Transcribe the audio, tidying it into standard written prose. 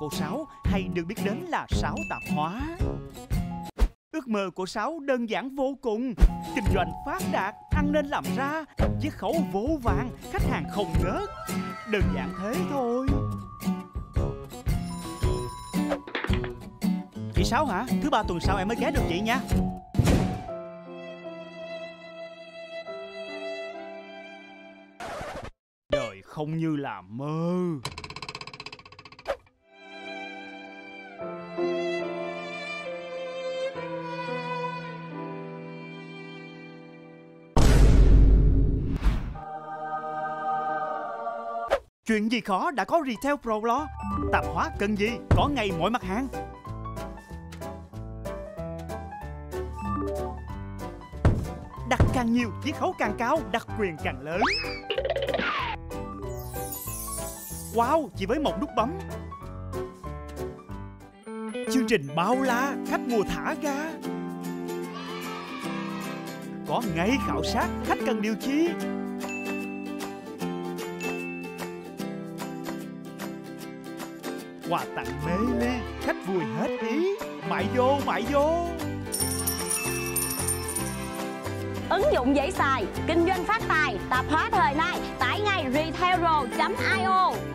cô Sáu, hay được biết đến là Sáu Tạp Hóa. Ước mơ của Sáu đơn giản vô cùng: kinh doanh phát đạt, ăn nên làm ra, chiết khấu vô vàn, khách hàng không ngớt. Đơn giản thế thôi. Chị Sáu hả? Thứ ba tuần sau em mới ghé được chị nha. Đời không như là mơ. Chuyện gì khó đã có Retail Pro lo. Tạp hóa cần gì có ngay mọi mặt hàng. Đặt càng nhiều, chiết khấu càng cao, đặc quyền càng lớn. Wow, chỉ với một nút bấm. Chương trình bao la, khách mua thả ga. Có ngay khảo sát, khách cần điều chi. Quà tặng mê ly, khách vui hết ý. Mại vô, mại vô. Ứng dụng dễ xài, kinh doanh phát tài, tạp hóa thời nay, tải ngay retailro.io.